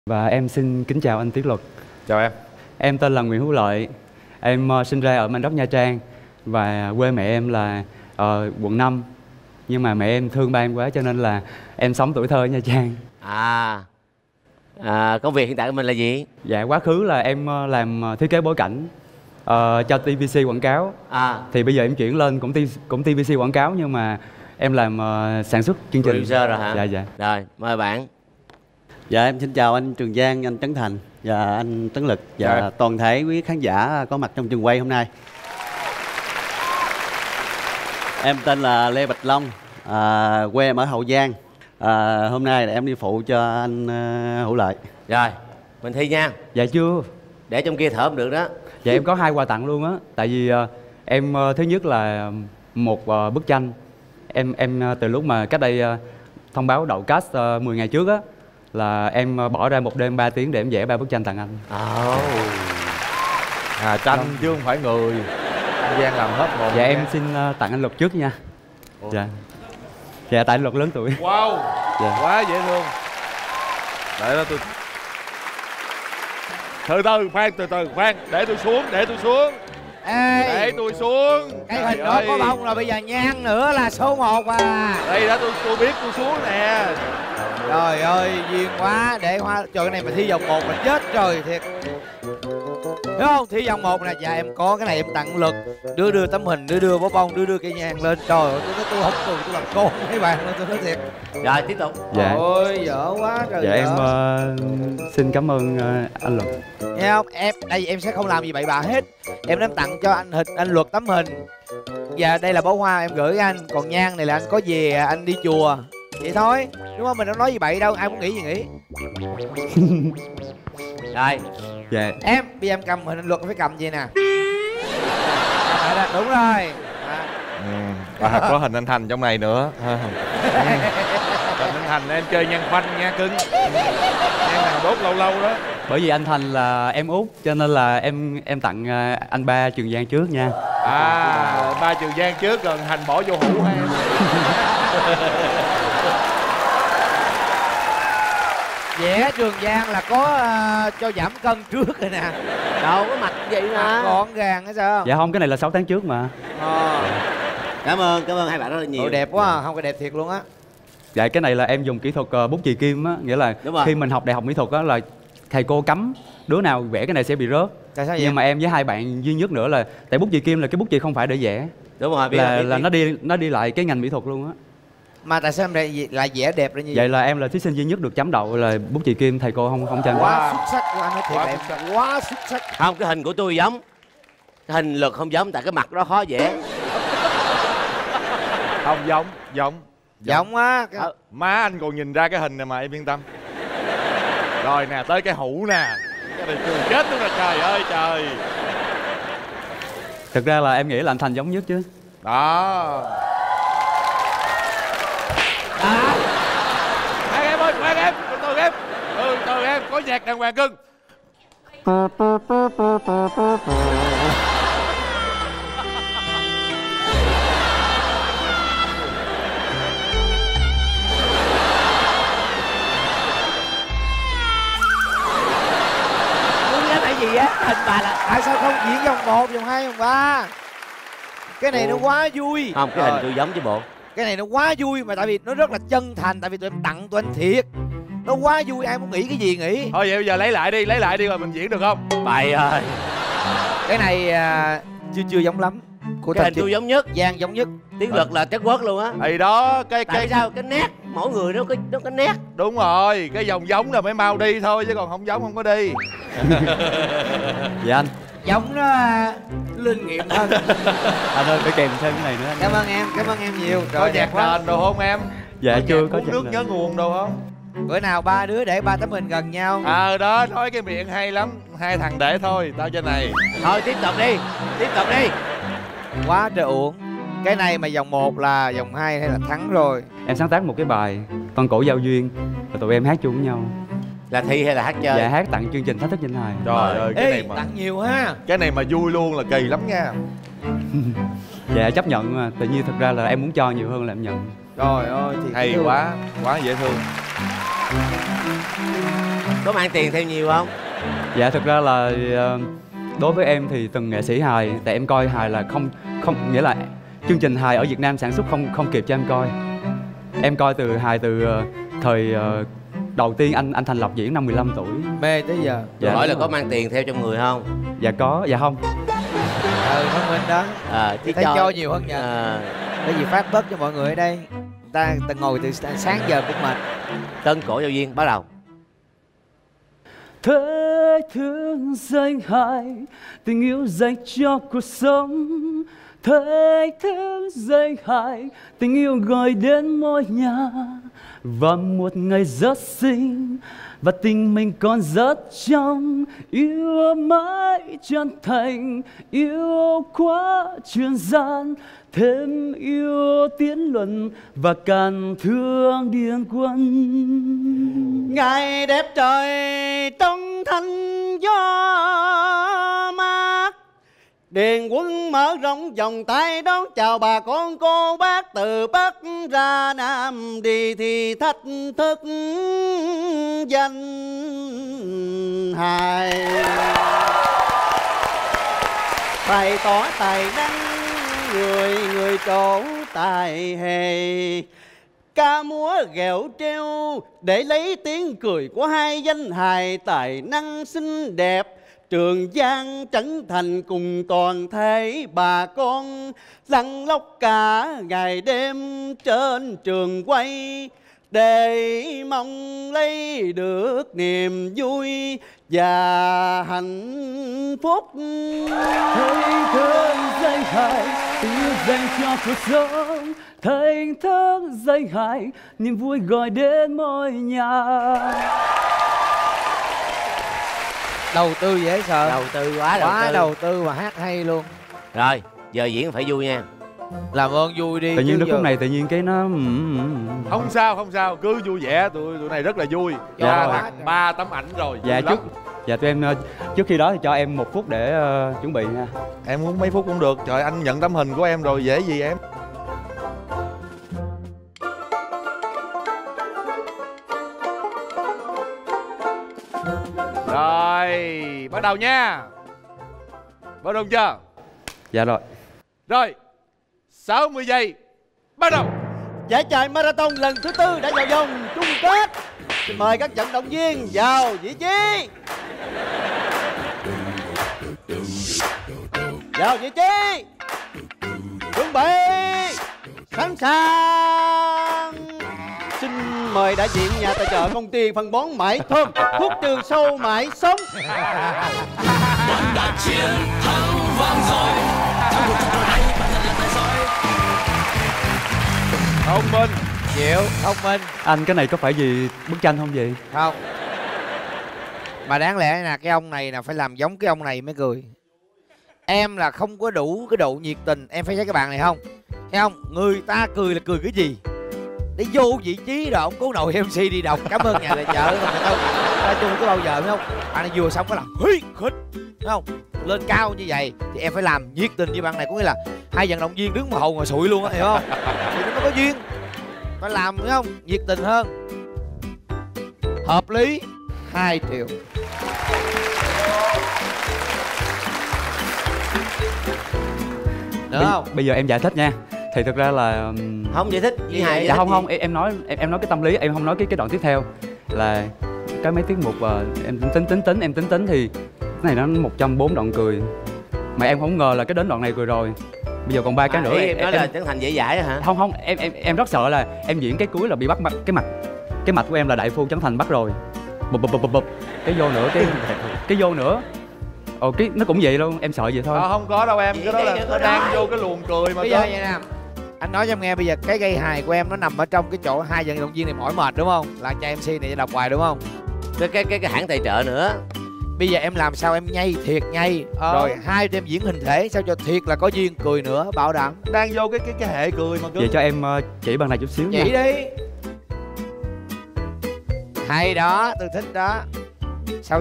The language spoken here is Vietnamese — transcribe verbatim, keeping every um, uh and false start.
Và em xin kính chào anh Tiến Luật. Chào em. Em tên là Nguyễn Hữu Lợi. Em uh, sinh ra ở Manh Đốc, Nha Trang. Và quê mẹ em là uh, quận năm. Nhưng mà mẹ em thương ba em quá cho nên là em sống tuổi thơ ở Nha Trang. À, à công việc hiện tại của mình là gì? Dạ, quá khứ là em uh, làm uh, thiết kế bối cảnh uh, cho tê vê xê quảng cáo. À. Thì bây giờ em chuyển lên cũng, cũng tê vê xê quảng cáo nhưng mà em làm uh, sản xuất chương trình. Producer rồi hả? Dạ, dạ. Rồi, mời bạn. Dạ, em xin chào anh Trường Giang, anh Trấn Thành và anh Tấn Lực và Dạ. toàn thể quý khán giả có mặt trong trường quay hôm nay. Em tên là Lê Bạch Long, à, quê em ở Hậu Giang. À, hôm nay là em đi phụ cho anh uh, Hữu Lợi. Rồi, mình thi nha. Dạ chưa. Để trong kia thở không được đó. Dạ em có hai quà tặng luôn á. Tại vì uh, em uh, thứ nhất là một uh, bức tranh. Em em uh, từ lúc mà cách đây uh, thông báo đậu cast uh, mười ngày trước á, là em uh, bỏ ra một đêm ba tiếng để em vẽ ba bức tranh tặng anh. Oh. À, tranh Đúng. chứ không phải người. Giang làm hết một. Dạ em xin uh, tặng anh Luật trước nha. Ủa? Dạ. Dạ tại anh Luật lớn tuổi. Wow. Dạ. Quá dễ thương. Để đó tôi. Từ từ, khoan, từ từ, khoan. Để tôi xuống, để tôi xuống. Ê, để tôi xuống. cái hình đó có bông rồi, bây giờ Nhan nữa là số một à. Đây đó, tôi tôi biết tôi xuống nè. Trời ơi, duyên quá. Để hoa, trời, cái này mà thi vòng một là chết trời thiệt. Đúng không? Thi vòng một nè. Dạ em có cái này em tặng Lực. Đưa đưa tấm hình, đưa đưa bó bông, đưa đưa cây nhang lên. Trời ơi, tôi nói tôi không cười, tôi làm con mấy bạn lên, tôi nói thiệt. Rồi, tiếp tục. Dạ. Ôi, dở quá trời. Dạ dở. em uh, xin cảm ơn uh, anh Luật. Nghe không? Em, đây em sẽ không làm gì bậy bạ hết. Em đem tặng cho anh hình, anh Luật tấm hình. Và đây là bó hoa em gửi anh. Còn nhang này là anh có về anh đi chùa. Vậy thôi, đúng không? Mình đâu nói gì bậy đâu, ai muốn nghĩ gì nghĩ. Rồi. Dạ. Em, bây giờ em cầm hình anh Luật phải cầm gì nè. Cầm đó, đúng rồi. À. Ừ. Và có hình anh Thành trong này nữa. Hình anh Thành em chơi nhang khoanh nha cưng. Nhang thằng đốt lâu lâu đó. Bởi vì anh Thành là em út cho nên là em em tặng uh, anh ba Trường Giang trước nha. À, ba Trường Giang trước rồi Thành bỏ vô hũ ha em. Vẽ Trường Giang là có uh, cho giảm cân trước rồi nè. Đâu có mặt vậy mà. Gọn gàng hay sao? Dạ không, cái này là sáu tháng trước mà. Ờ. Cảm ơn, cảm ơn hai bạn rất là nhiều. Ôi, đẹp quá à. Không, cái đẹp thiệt luôn á. Dạ cái này là em dùng kỹ thuật uh, bút chì kim á. Nghĩa là khi mình học đại học mỹ thuật á là thầy cô cấm đứa nào vẽ cái này sẽ bị rớt. Tại sao vậy? Nhưng mà em với hai bạn duy nhất nữa là tại bút chì kim là cái bút chì không phải để vẽ. Đúng rồi, biết là biết, là biết. nó đi nó đi lại cái ngành mỹ thuật luôn á. Mà tại sao em lại, lại vẽ đẹp như vậy? Vậy là em là thí sinh duy nhất được chấm đậu là bút chì kim, thầy cô không không cho em. Quá xuất sắc của anh nói thiệt Quá là xuất em quá xuất sắc. Không, cái hình của tôi giống. Cái hình Lực không giống tại cái mặt đó khó vẽ. Không giống, giống. Giọng á. Cái... Ờ. Má anh còn nhìn ra cái hình này mà em yên tâm. Rồi nè, tới cái hũ nè. Cái này cười chết luôn nè, trời ơi trời. Thực ra là em nghĩ là anh Thành giống nhất chứ. Đó. À. Khoan em ơi, khoan em, từ từ em. Ừ, từ em, có nhạc đàng hoàng cưng. Gì á, hình bà là tại sao không diễn vòng một, vòng hai, vòng ba? Cái này Ủa? nó quá vui. Không, cái Rồi. hình tôi giống chứ bộ. Cái này nó quá vui mà tại vì nó rất là chân thành, tại vì tụi em tặng tụi anh thiệt. Nó quá vui, ai muốn nghĩ cái gì nghĩ. Thôi vậy bây giờ lấy lại đi, lấy lại đi rồi mình diễn được không? Bậy ơi. Cái này à, chưa chưa giống lắm. Của cái hình tôi giống nhất. Giang giống nhất. Tiếng Lực là chất quất luôn á. Thì đó, cái tại cái sao cái nét mỗi người nó có nó có nét. Đúng rồi, cái dòng giống là mới mau đi thôi chứ còn không giống không có đi. Dạ anh. Giống nó linh nghiệm hơn. Anh ơi phải kèm thêm cái này nữa anh. Cảm ơn em, cảm ơn em nhiều. Có nhạc nền đồ không em? Dạ có chưa nhạc có uống nước nền. nhớ nguồn đồ không? Bữa nào ba đứa để ba tấm hình gần nhau. Ờ à, đó, nói cái miệng hay lắm. Hai thằng để thôi, tao trên này. Thôi tiếp tục đi, tiếp tục đi. Quá trời uổng. Cái này mà vòng một là vòng hai hay là thắng rồi. Em sáng tác một cái bài Con cổ giao duyên rồi tụi em hát chung với nhau. Là thi hay là hát chơi? Dạ hát tặng chương trình Thách thức danh hài. Trời ơi, cái Ê, này mà tặng nhiều ha. Cái này mà vui luôn là kỳ lắm nha. Dạ chấp nhận mà, tự nhiên thật ra là em muốn cho nhiều hơn là em nhận. Trời ơi thì hay quá, quá dễ thương. Có mang tiền theo nhiều không? Dạ thực ra là ờ, đối với em thì từng nghệ sĩ hài, tại em coi hài là không không nghĩa là chương trình hài ở Việt Nam sản xuất không không kịp cho em coi. Em coi từ hài từ ờ, thời ờ, đầu tiên anh anh thành lập diễn năm mười lăm tuổi. Mê tới giờ. Dạ, hỏi là đúng có rồi. mang tiền theo trong người không? Dạ có, dạ không. Ừ, thông minh đó. À, chứ Thấy cho, cho nhiều hơn nhờ. à, Bởi vì phát bớt cho mọi người ở đây. Người ta, người ta ngồi từ sáng giờ cũng mệt. Tân cổ giao duyên bắt đầu. Thế thương danh hài, tình yêu dành cho cuộc sống. Thế thương danh hài, tình yêu gọi đến mỗi nhà. Và một ngày rất xinh, và tình mình còn rất trong. Yêu mãi chân thành, yêu quá chuyên gian. Thêm yêu tiến luận và càng thương điên quân. Ngày đẹp trời trong thanh gió mát, Điền Quân mở rộng vòng tay đón chào bà con cô bác. Từ Bắc ra Nam đi thì thách thức danh hài, bày tỏ tài năng người người trổ tài hề. Ca múa ghẹo treo để lấy tiếng cười của hai danh hài tài năng xinh đẹp. Trường Giang Trấn Thành cùng toàn thể bà con lăn lóc cả ngày đêm trên trường quay, để mong lấy được niềm vui và hạnh phúc. Thấy thương danh hài, tình yêu dành cho cuộc sống. Thấy thương danh hài, niềm vui gọi đến mỗi nhà. Đầu tư dễ sợ. Đầu tư quá đầu Quá tư. đầu tư mà hát hay luôn. Rồi, giờ diễn phải vui nha. Làm ơn vui đi. Tự nhiên chứ đến giờ- khúc này tự nhiên cái nó Không sao không sao, cứ vui vẻ, tụi tụi này rất là vui. Dạ Ra rồi. được ba tấm ảnh rồi. Dạ vui lắm. trước Dạ tụi em ờ, trước khi đó thì cho em một phút để ờ, chuẩn bị nha. Em muốn mấy phút cũng được. Trời, anh nhận tấm hình của em rồi, dễ gì em. Rồi, bắt đầu nha. Bắt đầu chưa? Dạ rồi. Rồi, sáu mươi giây, bắt đầu. Giải chạy marathon lần thứ tư đã vào vòng chung kết. Xin mời các vận động viên vào vị trí. Vào vị trí. Chuẩn bị. Sẵn sàng. Xin mời đại diện nhà tài trợ công ty phân bón Mãi Thơm, thuốc trừ sâu mãi sống. Thông minh. Chịu, thông minh. Anh cái này có phải gì bức tranh không vậy? Không. Mà đáng lẽ là cái ông này là phải làm giống cái ông này mới cười. Em là không có đủ cái độ nhiệt tình. Em phải thấy cái bạn này không? Thấy không? Người ta cười là cười cái gì? Để vô vị trí rồi ông cố nội em xê đi đọc cảm ơn nhà tài trợ. Nói chung có bao giờ phải không? Bạn này vừa xong có là hí khích, thấy không? Lên cao như vậy thì em phải làm nhiệt tình với bạn này, có nghĩa là hai vận động viên đứng mà hầu ngồi sụi luôn á, hiểu không? Thì nó có duyên. Phải làm phải không? Nhiệt tình hơn. Hợp lý. Hai triệu. Được Bây, không? bây giờ em giải thích nha. Thì thực ra là ừm, Không giải thích. Gì Với vậy? hai dạ không không em, em nói em, em nói cái tâm lý, em không nói cái cái đoạn tiếp theo là cái mấy tiết mục ờ, em tính tính tính em tính tính thì cái này nó một trăm bốn đoạn cười mà em không ngờ là cái đến đoạn này cười rồi. Bây giờ còn ba cái À, nữa. ý em, em nói em, là Trấn Thành dễ dãi đó hả? không không em em em rất sợ là em diễn cái cuối là bị bắt mặt cái mặt cái mặt của em là đại phu Trấn Thành bắt rồi, bụp bụp bụp bụp bụp cái vô nữa cái cái vô nữa. Ồ cái nó cũng vậy luôn, em sợ vậy thôi. À, không có đâu em, cái đó Vậy là đừng nó có đang nói. vô cái luồng cười mà Bây giờ cơ. vậy nè, anh nói cho em nghe, bây giờ cái gây hài của em nó nằm ở trong cái chỗ hai vận động viên này mỏi mệt đúng không? Là cha em xê này đọc hoài đúng không? Cái cái cái, cái hãng tài trợ nữa. Bây giờ em làm sao em nhây thiệt nhây, Ờ. rồi hai em diễn hình thể sao cho thiệt là có duyên cười nữa, bảo đảm. Đang vô cái cái cái hệ cười mà cơ. Vậy cho em ờ, chỉ bằng này chút xíu nha. Chỉ đi. Hay đó, tôi thích đó.